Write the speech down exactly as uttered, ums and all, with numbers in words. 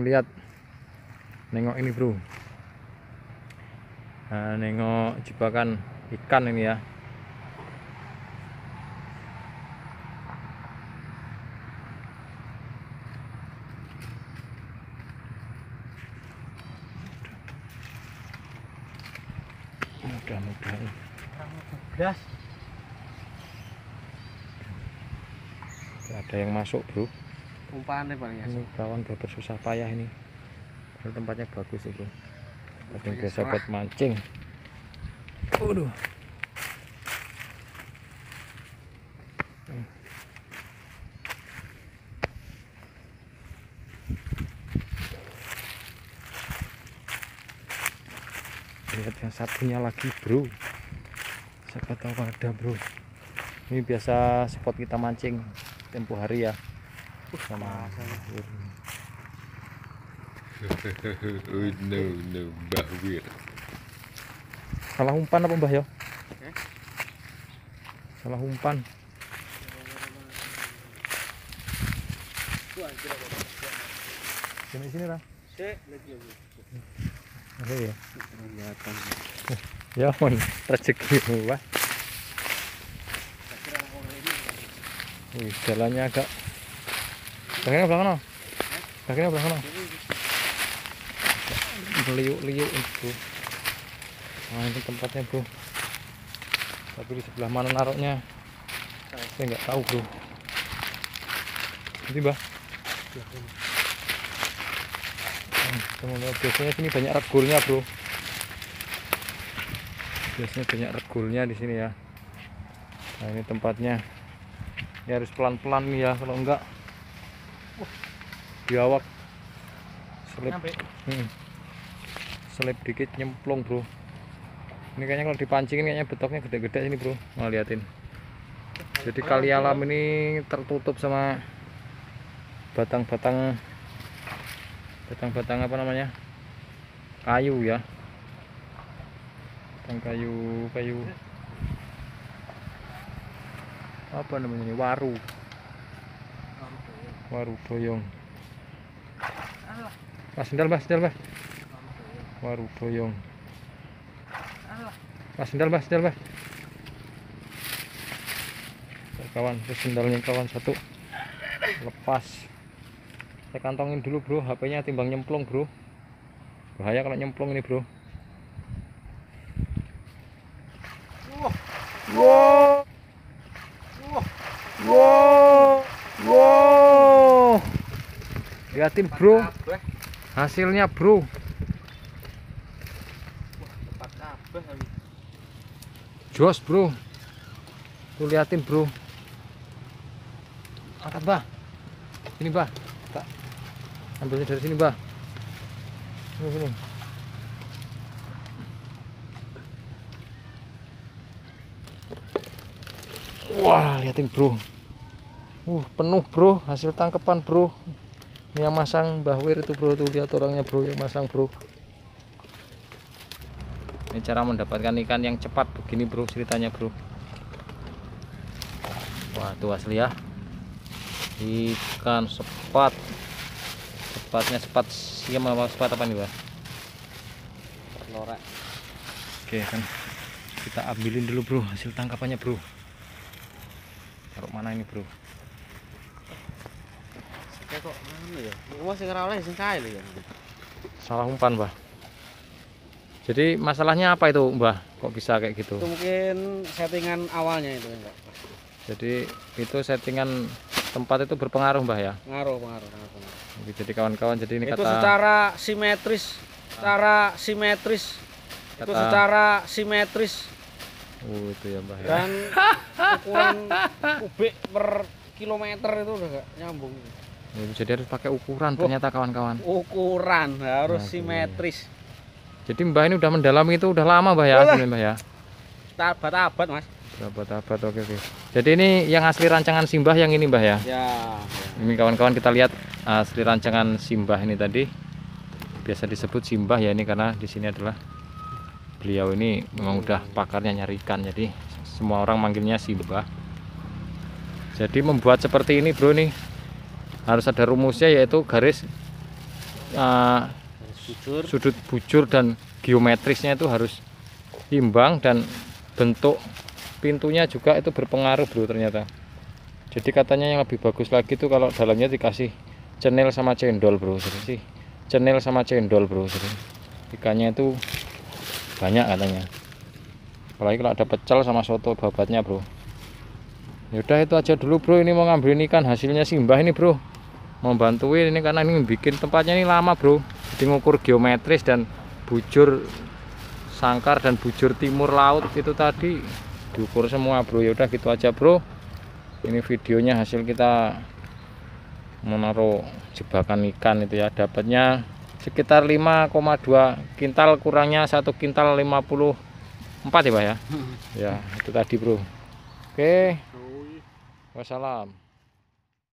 lihat, nengok ini bro. Nah, nengok jebakan ikan ini ya. Mudah-mudahan ada yang masuk bro. Umpannya paling Ini kawan udah bersusah payah ini. Ini tempatnya bagus itu. Ada yang biasa buat mancing. Waduh. Lihat yang satunya lagi bro. Siapa tahu ada bro. Ini biasa spot kita mancing tempo hari ya. Sama Oh no no Mbah Wir. salah umpan apa Mbah ya? Salah umpan. Sini sini lah. Oh iya. Ya mon rezeki wah. Wih, jalannya agak belakangnya belakang no. Belakangnya belakang no. Liuk-liuk itu. Nah, ini tempatnya bro. Tapi di sebelah mana naroknya saya nggak tahu bro. Nanti bah. Teman-teman, biasanya sini banyak regulnya bro. Biasanya banyak regulnya di sini ya. Nah ini tempatnya. Ini harus pelan-pelan nih ya, kalau enggak biawak selip, hmm, selip dikit nyemplung bro. Ini kayaknya kalau dipancingin kayaknya betoknya gede-gede ini bro. Mau liatin. Jadi kali alam ini tertutup sama batang-batang batang-batang apa namanya, kayu ya, batang kayu kayu apa namanya ini, waru waru boyong. Mas sendal mas sendal mas, waru boyong. Mas sendal mas sendal mas, kawan, terus sendalnya kawan satu lepas. Saya kantongin dulu bro, H P-nya timbang nyemplung bro. Bahaya kalau nyemplung ini bro. Wow, wow, wow. Lihatin bro, hasilnya bro. Jos bro, tuh liatin bro. Angkat bah, ini bah. Tak ambilnya dari sini bah. Sini, sini. Wah liatin bro, uh penuh bro, hasil tangkapan bro. Ini yang masang Mbah Wir itu bro, tuh lihat orangnya bro yang masang bro. Ini cara mendapatkan ikan yang cepat begini bro ceritanya bro. Wah tuh asli ya, ikan sepat. Sepatnya sepat siam apa sepat apa nih bah? Lorek. Oke kan kita ambilin dulu bro hasil tangkapannya bro. Taruh mana ini bro? Kok mana ya? Masih ngerawalnya sing kae lho ya. Salah umpan bah. Jadi masalahnya apa itu mbah? Kok bisa kayak gitu? Itu mungkin settingan awalnya itu enggak. Jadi itu settingan tempat itu berpengaruh mbah ya? Pengaruh, pengaruh, pengaruh. Jadi kawan-kawan, jadi ini itu kata secara simetris, secara simetris, kata, itu secara simetris. Oh itu ya mbah ya. Dan ukuran kubik per kilometer itu udah gak nyambung. Ya, jadi harus pakai ukuran oh, ternyata kawan-kawan. Ukuran harus nah, simetris. Jadi mbah ini udah mendalami itu udah lama mbah ya, mbah ya. Abad-abad mas. Abad-abad, oke oke. Jadi ini yang asli rancangan Simbah yang ini mbah ya. Ya. Ini kawan-kawan kita lihat asli rancangan Simbah ini tadi. Biasa disebut Simbah ya ini karena di sini adalah beliau ini memang udah pakarnya nyari ikan, jadi semua orang manggilnya Simbah. Jadi membuat seperti ini bro nih harus ada rumusnya, yaitu garis uh, Harus jujur. sudut bujur dan geometrisnya itu harus imbang, dan bentuk pintunya juga itu berpengaruh bro ternyata. Jadi katanya yang lebih bagus lagi tuh kalau dalamnya dikasih cenil sama cendol bro. Jadi sih cenil sama cendol bro. Jadi ikannya itu banyak katanya. Apalagi kalau ada pecel sama soto babatnya bro. Yaudah itu aja dulu bro, ini mau ngambilin ikan hasilnya Simbah ini bro, mau bantuin ini karena ini bikin tempatnya ini lama bro. Jadi ngukur geometris dan bujur sangkar dan bujur timur laut itu tadi diukur semua bro. Yaudah gitu aja bro, ini videonya hasil kita menaruh jebakan ikan itu ya, dapatnya sekitar lima koma dua kintal, kurangnya satu kintal lima puluh empat ya Pak ya. Ya itu tadi bro. Oke, wassalam.